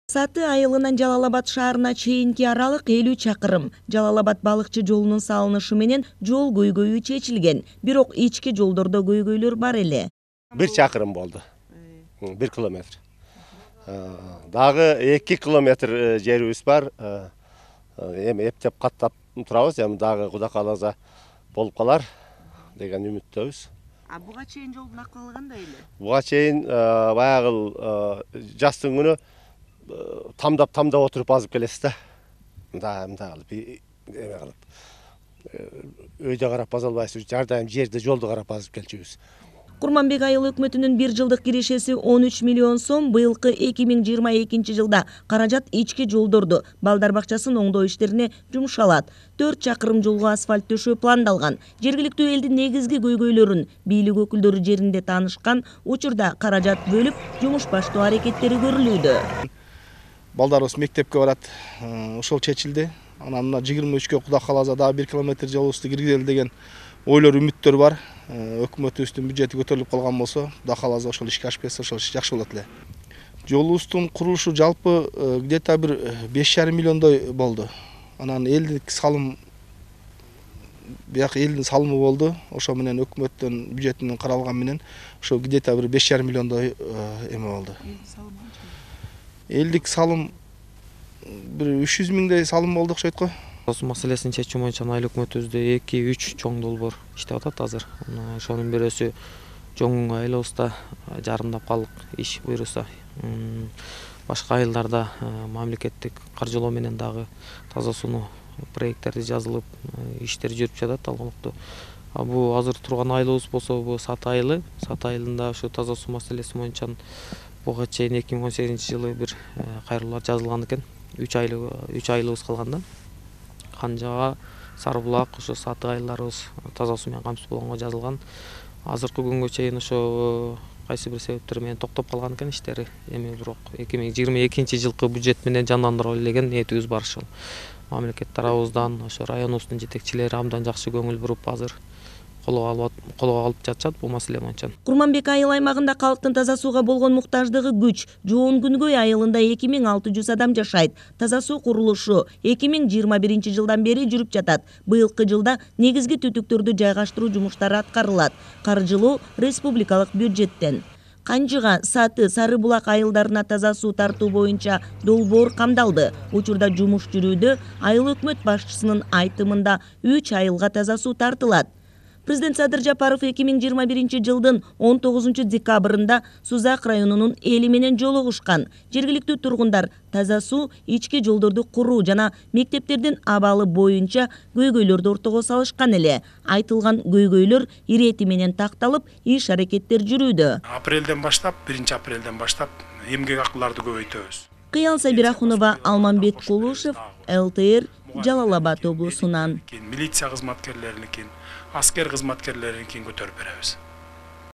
Саты айылынан Жалалабад шаарына чейинки аралык 50 чакырым. Жалалабад балыкчы жолунун салынышы менен жол көйгөйү чечилген. Бирок ички жолдордо көйгөйлөр бар эле. 1 чакырым болду. 1 километр. Дагы 2 километр жерибиз бар. Эми эптеп каттап турабыз. Эми дагы Кудай кааласа болуп калар деген үмүттөбүз. Буга чейин жолдун акыбалы кандай эле? Буга чейин баягы жастын күнү тамдап отуруп азып келесиз да. Мындай кылып эме кылып. Өйдө карап база албайсыз, жардайым жерде жолду карап азып келчүбүз. Курманбек айыл өкмөтүнүн 1 жылдык кирешеси 13 миллион сом, быйылкы 2022 жылда каражат ички жолдорду, балдар бакчасын оңдоо иштерине жумшалат. 4 чакырым жолго асфальт төшөө пландалган. Жергиликтүү элдин негизги көйгөйлөрүн бийлик өкүлдөрү жеринде таанышкан, учурда каражат бөлүп, жумуш баштоо аракеттери көрүлүүдө. Балдарыбыз мектепке барат, ошол чечилди. Анан мына 23-кө Кудай кааласа дагы 1 километр жолубузду киргизели деген ойлор, үмүттөр бар. Өкмөтүбүздүн бюджети көтөрүлүп калган болсо, Кудай кааласа ошол ишке ашып кетсе, ошол иш жакшы болот эле. Жолубуздун курулушу жалпы где-то бир 5,5 миллиондой болду. Анан элдик салым, бияк элдин салымы болду. Ошо менен өкмөттүн бюджетинен каралган менен ошо где-то бир 5,5 миллиондой эме болду. Элдик салым бир 300 миңдей салым болду окшойт го. Осы маселесин чечүү боюнча айыл өкмөтүбүздө 2-3 чоң долбоор иштеп атат азыр. Ошонун бирөөсү чоң айылыбызда жарымдап калдык, иш буйруса. Башка айылдарда мамлекеттик каржылоо менен дагы таза сууну проекттери жазылып, иштер жүрүп жатат алгылыктуу. Бул азыр турган айылыбыз болсо, бул Саты айылы. Саты айылында ошо таза суу маселеси боюнча буга чейин 2018 жылы бир кайрылуулар жазылган экен. 3 айылыбыз калганда. Канжаға, Сарыбулак, ошо Саты айылдарыбыз таза суу менен камсыз болгонго жазылган. Азыркы күнгө чейин ошо кайсы бир себептер менен токтоп калган экен иштери. Эми бирок 2022 жылкы бюджет менен жандандырып элеген ниетибиз бар ошол. Мамлекет тарабыбыздан, ошо районубуздун жетекчилери абдан жакшы көңүл буруп азыр колго алып жатышат бул маселе боюнча. Курманбек айыл аймагында калктын таза сууга болгон муктаждыгы күч. Жоон Күнгөй айылында 2600 адам жашайт. Таза суу курулушу 2021 жылдан бери жүрүп жатат. Быйылкы жылда негизги түтүктөрдү жайгаштыруу жумуштары аткарылат. Каржылоо республикалык бюджеттен. Канжыга, Саты, Сарыбулак айылдарына таза суу тартуу боюнча долбоор камдалды. Учурда жумуш жүрүүдө. Айыл өкмөт башчысынын айтымында 3 айылга таза суу тартылат. Президент Садыр Жапаров 2021 жылдын 19 декабрында Сузак районунун эли менен жолугушкан. Жергиликтүү тургундар таза суу, ички жолдорду куруу жана мектептердин абалы боюнча көйгөйлөрдү ортого салышкан эле. Айтылган көйгөйлөр ирети менен такталып, иш аракеттер жүрүүдө. Апрелден баштап, 1 апрелден баштап эмгек акыларды көбөйтөбүз. Кыял Сабирахунова, Алманбет Кулушев, ЛТР, Жалалабад облусунан. Милиция кызматкерлеринин, аскер кызматкерлеринин көтөрүп беребиз.